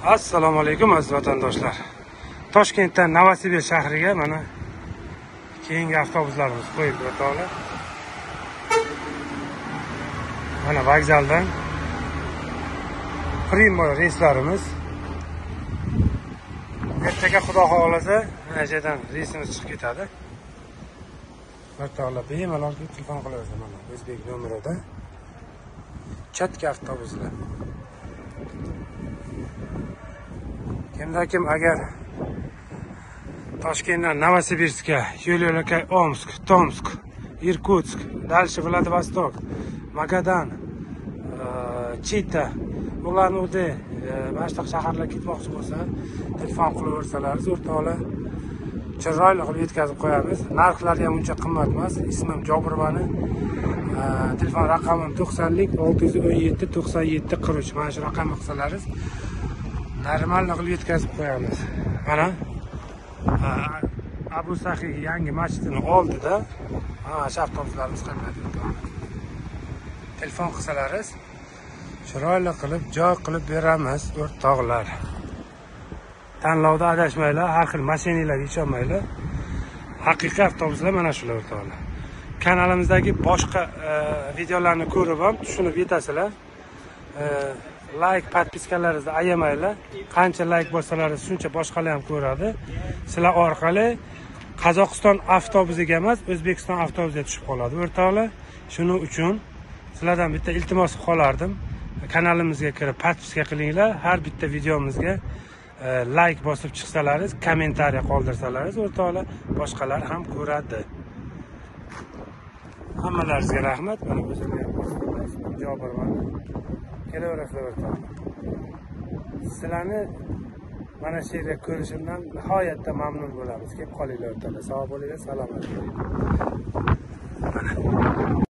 Assalomu alaykum aziz vatandoshlar. Toshkentdan Novosibir shahriga mana keyingi avtobuslarimiz qo'yib o'tadi. Mana vokzaldan Primoy reyslarimiz. Ertaga xudo xolasa mana yerdan reysimiz chiqib ketadi. O'rtoqlar bemalol telefon qilaversa mana O'zbek nomerida chatga avtobuslar. Kim agar Toshkentdan Novosibirskka, yo'l-yo'lakay Omsk, Tomsk, Irkutsk, дальше Vladivostok, Magadan, Chita, ularni o'zi boshqa shaharlarga ketmoqchi bo'lsa, telefon qilaversalaringiz o'rtoqlar chiroyli qilib yetkazib qo'yamiz. Narxlari ham uncha qimmat emas. Ismim Jobirovani. Telefon raqamim 90lik 617 97 43. Mana shu raqamga qilsalaringiz normal qilib yetkazib qo'yamiz. Mana Abu Sahiy yangi masjidining oldida shu avtobuslarimiz qatnaydi. Telefon qilsalaringiz chiroyli qilib joy qilib beramiz o'rtoqlar. Tanlovda adashmanglar, har xil mashinalarga ishonmanglar. Haqiqiy avtobuslar mana shular o'rtoqlar. Kanalimizdagi boshqa videolarni ko'rib ham tushunib yetasizlar. Like, podpiskalaringizni ayamanglar. Qancha like bo'lsalaringiz shuncha boshqalar ham ko'radi. Sizlar orqali Qozog'iston avtobusiga emas, O'zbekiston avtobusiga tushib qoladi o'rtoqlar. Shuning uchun sizlardan bitta iltimos qilib qolardim. Kanalimizga kirib podpiska qilinglar. Har bitta videomizga like bosib chiqsalaringiz, kommentariy qoldirsalaringiz o'rtoqlar, boshqalar ham ko'radi. Hammalaringizga rahmat. Mana o'zimga Jobirovman. Kelaverasizlar o'rtoqlar. Sizlarni mana shu yerda ko'rishimdan nihoyatda mamnun bo'lamiz. Kelib qolinglar o'rtoqlar. Sog' bo'linglar, salomat bo'ling.